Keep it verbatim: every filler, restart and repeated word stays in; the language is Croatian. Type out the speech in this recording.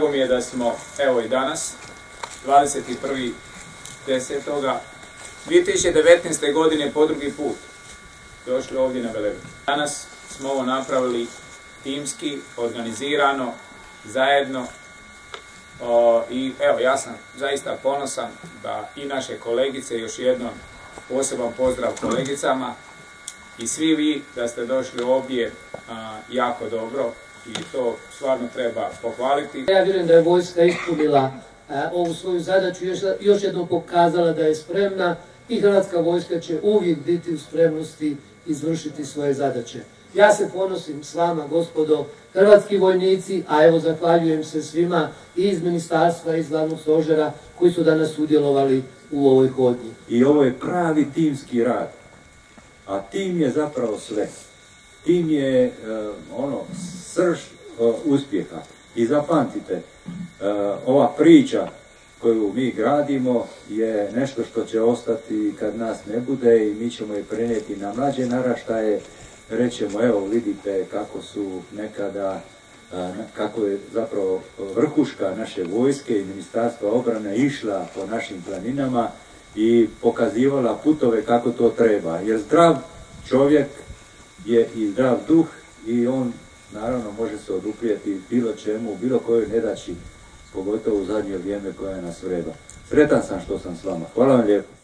Drago mi je da smo, evo i danas, dvadeset prvog desetog dvije tisuće devetnaeste. godine po drugi put došli ovdje na Velebit. Danas smo ovo napravili timski, organizirano, zajedno. O, I evo, ja sam zaista ponosan da i naše kolegice, još jednom poseban pozdrav kolegicama i svi vi da ste došli ovdje a, jako dobro i to stvarno treba pohvaliti. Ja vjerujem da je vojska ispunila a, ovu svoju zadaću, još, još jednom pokazala da je spremna i Hrvatska vojska će uvijek biti u spremnosti izvršiti svoje zadaće. Ja se ponosim s vama, gospodo, hrvatski vojnici, a evo zahvaljujem se svima i iz ministarstva i iz glavnog stožera koji su danas sudjelovali u ovoj hodnji. I ovo je pravi timski rad, a tim je zapravo sve. Tim je uh, ono srž uh, uspjeha. I zapamtite, uh, ova priča koju mi gradimo je nešto što će ostati kad nas ne bude i mi ćemo je prenijeti na mlađe naraštaje. Rećemo, evo vidite kako su nekada, kako je zapravo vrhuška naše vojske i Ministarstva obrane išla po našim planinama i pokazivala putove kako to treba. Jer zdrav čovjek je i zdrav duh i on naravno može se oduprijeti bilo čemu, bilo kojoj nedaći, pogotovo u zadnje vrijeme koja nas vreba. Sretan sam što sam s vama. Hvala vam lijepo.